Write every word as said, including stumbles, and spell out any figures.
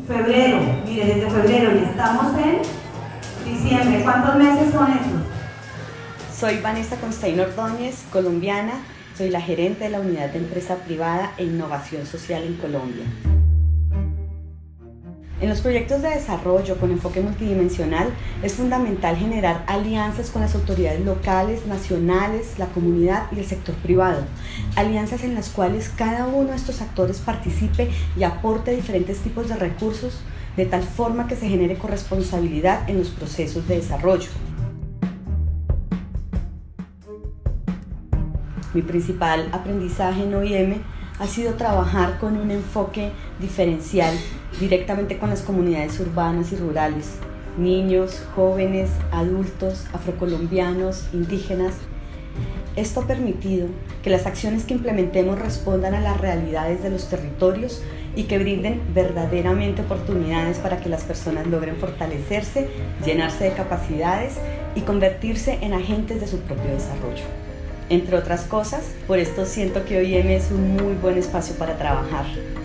Febrero, mire, desde febrero y estamos en diciembre. ¿Cuántos meses son esos? Soy Vanessa Constaín Ordóñez, colombiana. Soy la gerente de la Unidad de Empresa Privada e Innovación Social en Colombia. En los proyectos de desarrollo con enfoque multidimensional es fundamental generar alianzas con las autoridades locales, nacionales, la comunidad y el sector privado. Alianzas en las cuales cada uno de estos actores participe y aporte diferentes tipos de recursos de tal forma que se genere corresponsabilidad en los procesos de desarrollo. Mi principal aprendizaje en O I M ha sido trabajar con un enfoque diferencial directamente con las comunidades urbanas y rurales, niños, jóvenes, adultos, afrocolombianos, indígenas. Esto ha permitido que las acciones que implementemos respondan a las realidades de los territorios y que brinden verdaderamente oportunidades para que las personas logren fortalecerse, llenarse de capacidades y convertirse en agentes de su propio desarrollo. Entre otras cosas, por esto siento que O I M es un muy buen espacio para trabajar.